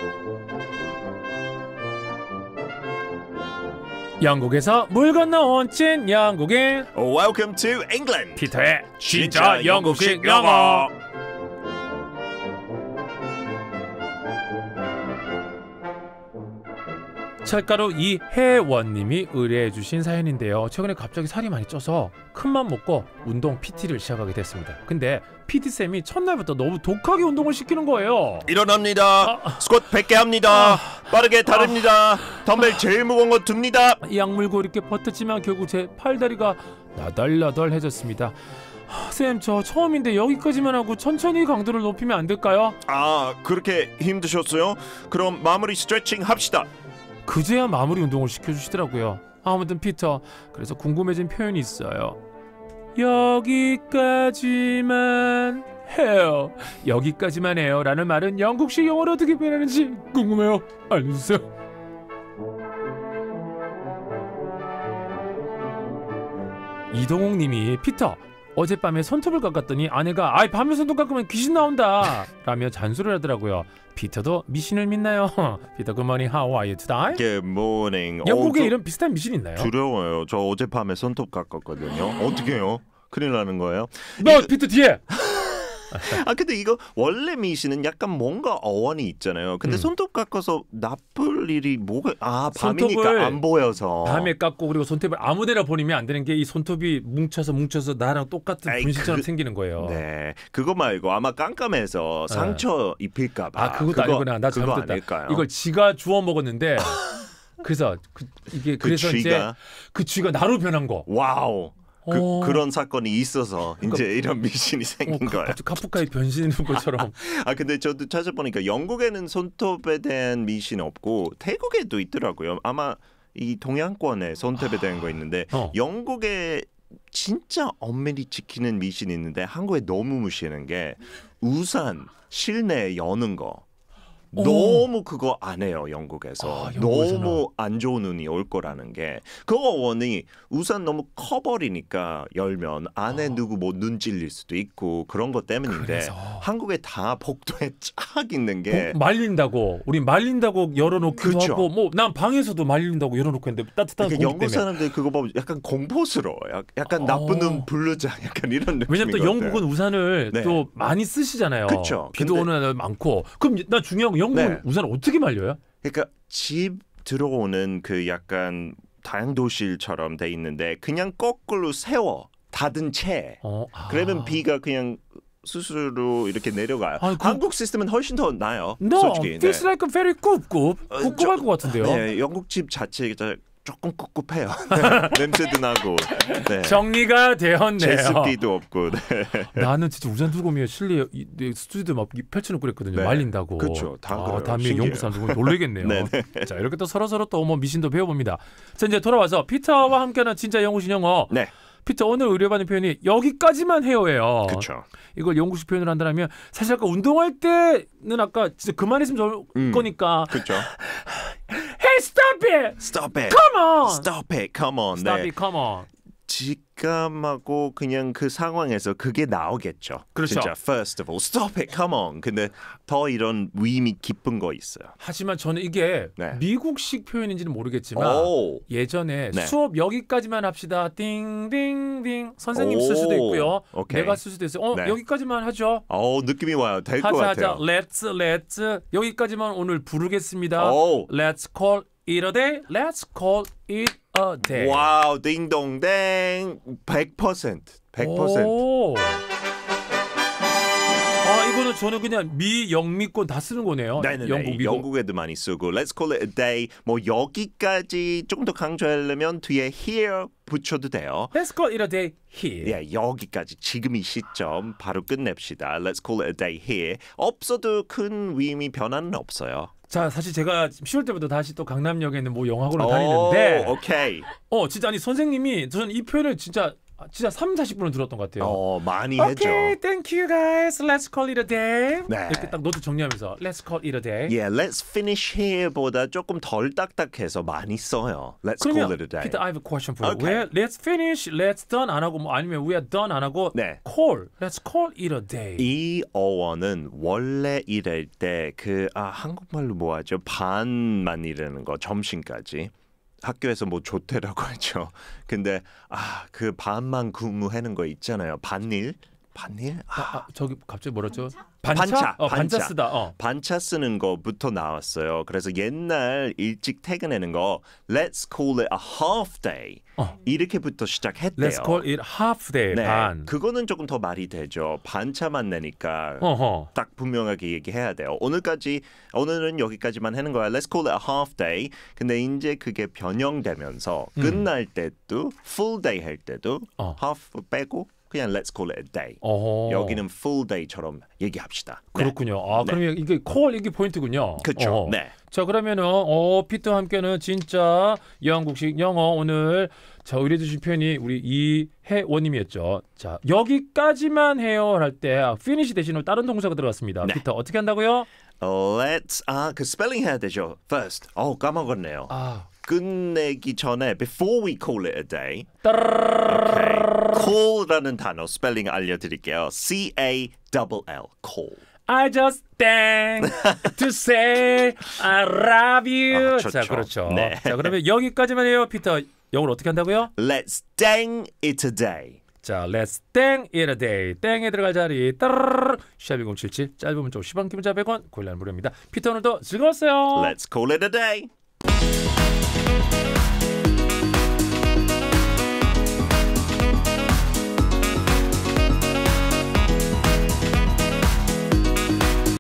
영국에서 물 건너온 찐 영국인 Welcome to England. 피터의 진짜 영국식 영어. 철가루 이혜원님이 의뢰해주신 사연인데요. 최근에 갑자기 살이 많이 쪄서 큰맘 먹고 운동 PT를 시작하게 됐습니다. 근데 PT쌤이 첫날부터 너무 독하게 운동을 시키는 거예요. 일어납니다. 스쿼트 100개 합니다. 빠르게 다릅니다. 덤벨 제일 무거운 거 듭니다. 약 물고 이렇게 버텼지만 결국 제 팔다리가 나덜나덜해졌습니다. 쌤, 저 처음인데 여기까지만 하고 천천히 강도를 높이면 안 될까요? 아, 그렇게 힘드셨어요? 그럼 마무리 스트레칭 합시다. 그제야 마무리 운동을 시켜주시더라고요. 아무튼 피터, 그래서 궁금해진 표현이 있어요. 여기까지만 해요. 여기까지만 해요 라는 말은 영국식 영어로 어떻게 표현하는지 궁금해요. 알려주세요. 이동욱님이 피터, 어젯밤에 손톱을 깎았더니 아내가 아이 밤에 손톱 깎으면 귀신 나온다 라며 잔소리를 하더라고요. 피터도 미신을 믿나요? 피터 굿모닝, how are you today? Good morning. 영국에 이런 비슷한 미신 있나요? 두려워요. 저 어젯밤에 손톱 깎았거든요. 어떻게 해요? 큰일 나는 거예요? 너 피터 뒤에! 아 근데 이거 원래 미신은 약간 뭔가 어원이 있잖아요. 근데 손톱 깎아서 나쁠 일이 뭐가 밤이니까 안 보여서 밤에 깎고 그리고 손톱을 아무데나 버리면 안 되는 게 이 손톱이 뭉쳐서 나랑 똑같은 분실처럼 생기는 거예요. 네, 그거 말고 아마 깜깜해서 상처 입힐까 봐. 아 그것도 아니구나. 나 잘못했다. 아닐까요? 이걸 지가 주워 먹었는데 그래서 그래서 쥐가? 이제 그 쥐가 나로 변한 거. 와우. 그런 사건이 있어서 이제 이런 미신이 생긴 거예요. 카프카의 변신인 것처럼. 아 근데 저도 찾아보니까 영국에는 손톱에 대한 미신 없고 태국에도 있더라고요. 아마 이 동양권에 손톱에 대한 거 있는데 영국에 진짜 엄밀히 지키는 미신이 있는데 한국에 너무 무시하는 게 우산 실내에 여는 거. 너무 그거 안 해요. 영국에서. 너무 안 좋은 운이 올 거라는 게 그 원이 우산 너무 커버리니까 열면 안에 누구 뭐 눈 찔릴 수도 있고 그런 것 때문인데 그래서. 한국에 다 복도에 쫙 있는 게 말린다고 우리 말린다고 열어놓기도 그렇죠. 하고 뭐 난 방에서도 말린다고 열어놓고 했는데 따뜻한 공기 영국 때문에. 사람들 그거 보면 약간 공포스러워요. 약간 나쁜 눈 부르자 약간 이런 느낌. 왜냐면 또 영국은 우산을 또 많이 쓰시잖아요. 그쵸. 비도 오는 날 많고. 그럼 나 중요한 거 영국은 우산을 어떻게 말려요? 그러니까 집 들어오는 그 약간 다용도실처럼 돼 있는데 그냥 거꾸로 세워 닫은 채. 그러면 비가 그냥 스스로 이렇게 내려가요. 한국 시스템은 훨씬 더 나아요. 솔직히. feels like a very 꿉꿉할 것 같은데요. 네, 영국 집 자체가 조금 꿉꿉해요. 냄새도 나고. 네. 정리가 되었네요. 제습기도 없고. 네. 나는 진짜 우산 들고 오면 실내 스튜디오 막 펼쳐놓고 그랬거든요. 네. 말린다고. 그렇죠. 다음에 영국 사람들 놀래겠네요. 네. 자 이렇게 또 서로 또 뭐 미신도 배워봅니다. 자 이제 돌아와서 피터와 함께하는 진짜 영국식 영어. 네. 피터 오늘 의뢰받은 표현이 여기까지만 해요예요. 그렇죠. 이걸 영국식 표현을 한다면 사실 아까 운동할 때는 아까 진짜 그만했으면 좋을 거니까. 그렇죠. Hey, stop it! Stop it! Come on! Stop it! Come on! Stop 네. it! Come on! 직감하고 그냥 그 상황에서 그게 나오겠죠. 그렇죠. 진짜 first of all, stop it, come on. 근데 더 이런 의미 깊은 거 있어요. 하지만 저는 이게 미국식 표현인지는 모르겠지만 예전에 네. 수업 여기까지만 합시다. 띵띵띵 선생님 쓸 수도 있고요. 내가 쓸 수도 있어요. 여기까지만 하죠. 느낌이 와요. 될 것 같아요. Let's 여기까지만 오늘 부르겠습니다. Let's call it a day. Let's call it a day. 와우, 딩동댕 100%. 이거는 저는 그냥 영미권 다 쓰는 거네요. 네네네. 영국, 미국. 영국에도 많이 쓰고 Let's call it a day. 뭐 여기까지 좀 더 강조하려면 뒤에 here 붙여도 돼요. Let's call it a day here. 네, 여기까지 지금 이 시점 바로 끝냅시다. Let's call it a day here. 없어도 큰 의미 변화는 없어요. 자, 사실 제가 10월 때부터 다시 또 강남역에 있는 뭐 영어학원을 다니는데 오케이. 진짜 아니 선생님이 저는 이 표현을 진짜 진짜 3-40분을 들었던 것 같아요. 많이 했죠. Okay, thank you guys. Let's call it a day. 네. 이렇게 딱 노트 정리하면서 Let's call it a day. Yeah, let's finish here보다 조금 덜 딱딱해서 많이 써요. Let's call it a day. Peter, I have a question for you. Okay. 왜 let's finish, let's done 안 하고 뭐 아니면 we are done 안 하고 네. call, let's call it a day. 이 어원은 원래 일할 때 한국말로 뭐 하죠? 반만 일하는 거 점심까지. 학교에서 뭐 조퇴라고 하죠. 근데 그 반만 근무하는 거 있잖아요. 반일? 저기 갑자기 뭐랬죠? 반차. 반차 쓰다. 반차 쓰는 거부터 나왔어요. 그래서 옛날 일찍 퇴근하는 거 Let's call it a half day 이렇게부터 시작했대요. Let's call it half day. 네, 반. 그거는 조금 더 말이 되죠. 반차만 내니까 딱 분명하게 얘기해야 돼요. 오늘은 여기까지만 하는 거야. Let's call it a half day. 근데 이제 그게 변형되면서 끝날 때도 full day 할 때도 half 빼고 그냥 let's call it a day. 여기는 full day처럼 얘기합시다. 그렇군요. 그러면 이게 call 이게 포인트군요. 그렇죠. 네. 자 그러면은 피터와 함께는 진짜 영국식 영어 오늘 자 의뢰 주신 표현이 우리 이혜원님이었죠. 자 여기까지만 해요 할 때 finish 대신으로 다른 동사가 들어갔습니다. 네. 피터 어떻게 한다고요? Let's 그 스펠링 해야 되죠. First. 까먹었네요. 끝내기 전에 before we call it a day. Okay. call라는 단어 스펠링 알려드릴게요. C-A-L-L. call. I just dang to say I love you. 좋죠. 자 그렇죠. 네. 자 그러면 여기까지만 해요. 피터 영어로 어떻게 한다고요? Let's dang it a day. 자, let's dang it a day. 땡에 들어갈 자리 따르르 샵1077 짧은 문자 50원 기본자 100원 고일라는 무료입니다. 피터 오늘도 즐거웠어요. Let's call it a day.